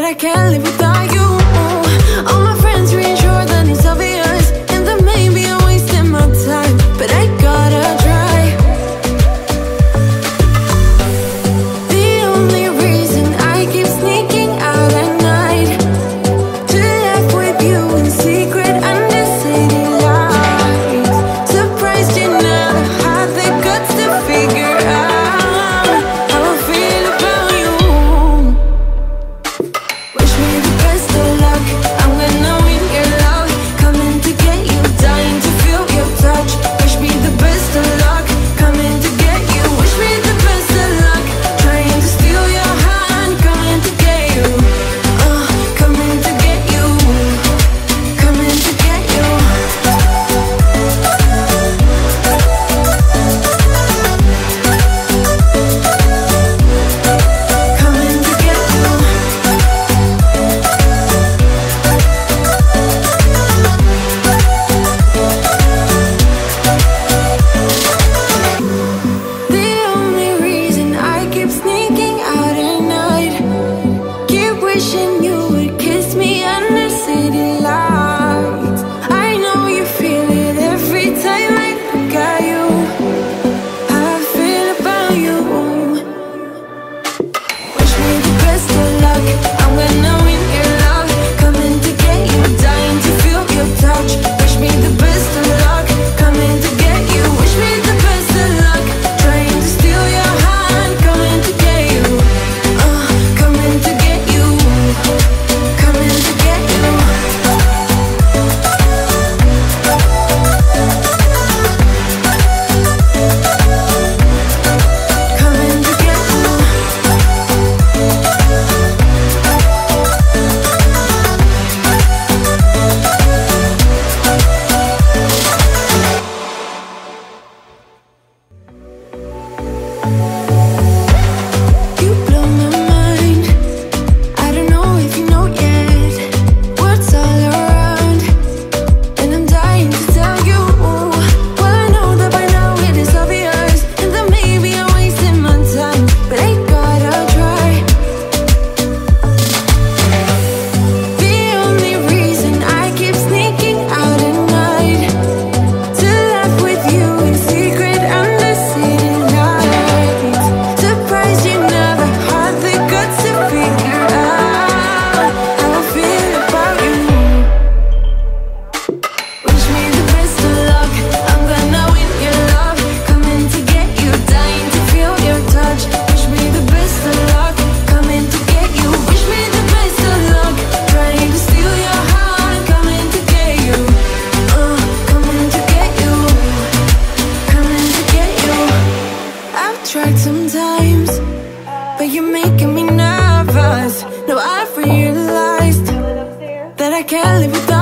I can't live without you. All my friends reassure that it's obvious, and that maybe I'm wasting my time, but I gotta try. The only reason I keep sneaking out at night to laugh with you in secret under city lights. Surprised you never had the guts to figure out how I feel about you. Wish me the best of luck, I'm gonna win your love, coming to get you, dying to feel your touch. Wish me the best of luck, coming to get you. Wish me the best of luck, trying to steal your hand, coming to get you, coming to get you, coming to get you. Coming to get you. The only reason I keep sneaking out at night, keep wishing you would kiss me under city lights. I know you feel it every time I look at you, how I feel about you. Wish me the best of luck, I'm gonna win your love, coming to get you, dying to feel your touch. Wish me the best of luck, coming to get you. Wish me the best of luck, trying to steal your hand, coming to get you, coming to get you, coming to get you. Coming to get you. You blow my mind, I don't know if you know yet. Words all around, and I'm dying to tell you. Well, I know that by now it is obvious, and that maybe I'm wasting my time, but I gotta try. The only reason I keep sneaking out at night to laugh with you in secret under city lights. Surprised you never had the guts to figure out how I feel about you. Wish me the best of luck, I'm gonna win your love, coming to get you, dying to feel your touch. Wish me the best of luck, coming to get you. Wish me the best of luck, trying to steal your heart, coming to get you, coming to get you, coming to get you. I've tried sometimes, but you're making me nervous. Now I've realized that I can't live without